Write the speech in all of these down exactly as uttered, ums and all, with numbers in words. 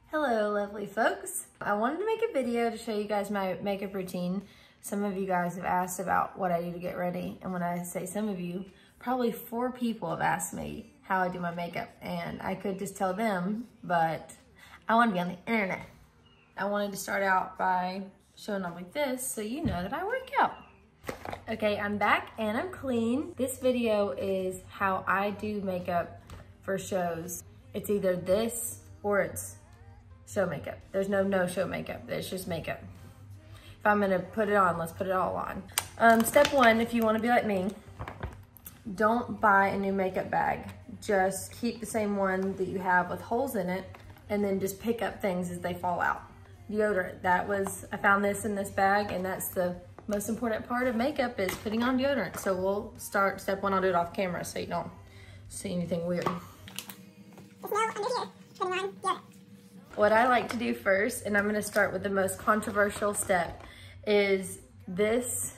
Hello, lovely folks. I wanted to make a video to show you guys my makeup routine. Some of you guys have asked about what I do to get ready. And when I say some of you, probably four people have asked me how I do my makeup. And I could just tell them, but I want to be on the internet. I wanted to start out by showing off like this so you know that I work out. Okay, I'm back and I'm clean. This video is how I do makeup for shows. It's either this or it's show makeup. There's no no-show makeup. It's just makeup. If I'm gonna put it on, let's put it all on. Um, step one, if you wanna be like me, don't buy a new makeup bag. Just keep the same one that you have with holes in it and then just pick up things as they fall out. Deodorant, that was, I found this in this bag and that's the most important part of makeup is putting on deodorant. So we'll start step one, I'll do it off camera so you don't see anything weird. There's no under here, putting on deodorant. What I like to do first, and I'm gonna start with the most controversial step, is this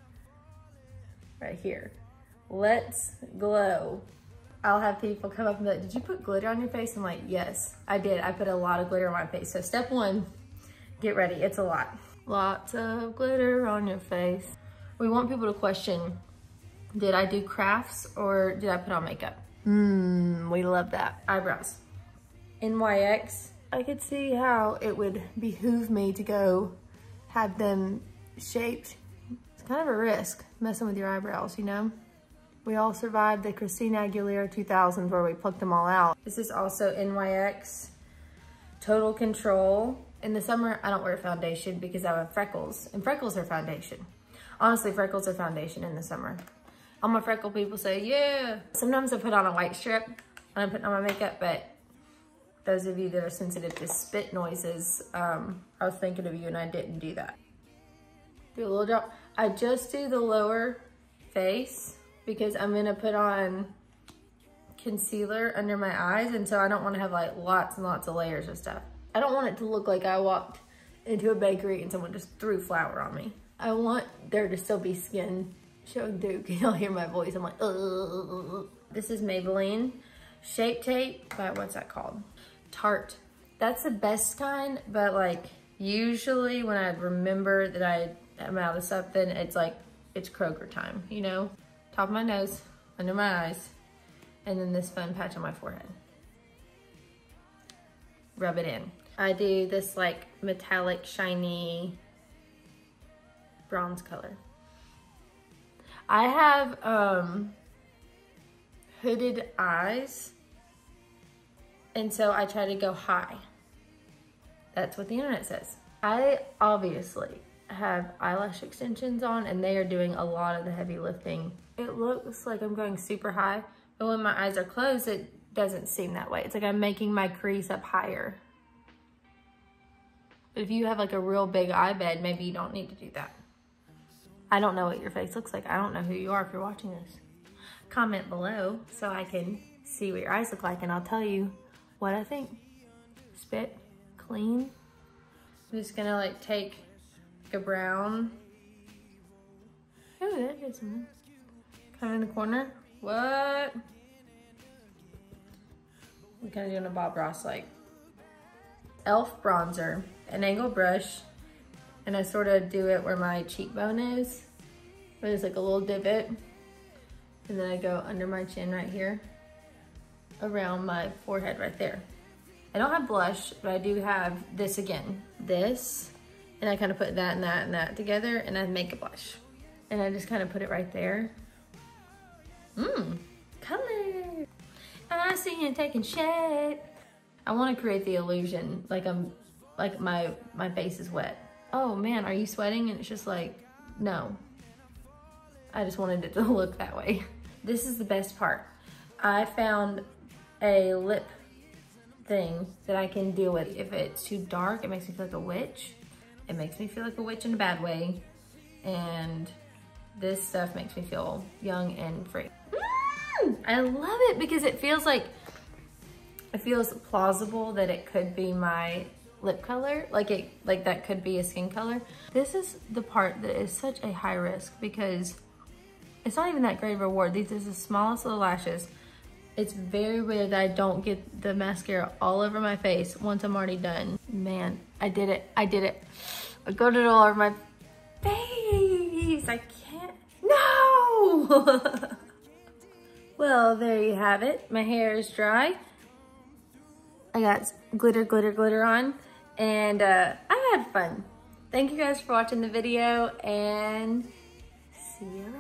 right here. Let's Glow. I'll have people come up and be like, did you put glitter on your face? I'm like, yes, I did. I put a lot of glitter on my face. So step one, get ready, it's a lot. Lots of glitter on your face. We want people to question, did I do crafts or did I put on makeup? Mmm, we love that. Eyebrows. N Y X. I could see how it would behoove me to go have them shaped. It's kind of a risk messing with your eyebrows, you know? We all survived the Christina Aguilera two thousands where we plucked them all out. This is also N Y X Total Control. In the summer, I don't wear foundation because I have freckles, and freckles are foundation. Honestly, freckles are foundation in the summer. All my freckle people say, yeah. Sometimes I put on a white strip when I'm putting on my makeup, but those of you that are sensitive to spit noises, um, I was thinking of you and I didn't do that. Do a little drop. I just do the lower face because I'm gonna put on concealer under my eyes, and so I don't wanna have like lots and lots of layers of stuff. I don't want it to look like I walked into a bakery and someone just threw flour on me. I want there to still be skin showing through. Can y'all hear my voice? I'm like, ugh. This is Maybelline Shape Tape, but what's that called? Tarte. That's the best kind, but like usually when I remember that I am out of something, it's like, it's Kroger time, you know? Top of my nose, under my eyes, and then this fun patch on my forehead. Rub it in. I do this like metallic, shiny bronze color. I have um, hooded eyes, and so I try to go high. That's what the internet says. I obviously have eyelash extensions on and they are doing a lot of the heavy lifting. It looks like I'm going super high, but when my eyes are closed, it doesn't seem that way. It's like I'm making my crease up higher. But if you have like a real big eye bed, maybe you don't need to do that. I don't know what your face looks like. I don't know who you are if you're watching this. Comment below so I can see what your eyes look like and I'll tell you what I think. Spit, clean. I'm just gonna like take like a brown. Oh, that gets some. Kind of in the corner. What? I'm kind of doing a Bob Ross like. e l f bronzer, an angle brush, and I sort of do it where my cheekbone is. There's like a little divot. And then I go under my chin right here, around my forehead right there. I don't have blush, but I do have this again, this, and I kind of put that and that and that together, and I make a blush. And I just kind of put it right there. Mmm, color. And I see you taking shit. I want to create the illusion like I'm, like my, my face is wet. Oh man, are you sweating? And it's just like, no. I just wanted it to look that way. This is the best part. I found a lip thing that I can deal with. If it's too dark, it makes me feel like a witch. It makes me feel like a witch in a bad way. And this stuff makes me feel young and free. Mm, I love it because it feels like, it feels plausible that it could be my lip color. Like it, like that could be a skin color. This is the part that is such a high risk because it's not even that great of a reward. These are the smallest little lashes. It's very rare that I don't get the mascara all over my face once I'm already done. Man, I did it, I did it. I got it all over my face. I can't, no! Well, there you have it. My hair is dry. I got glitter, glitter, glitter on, and uh, I had fun. Thank you guys for watching the video, and see you later.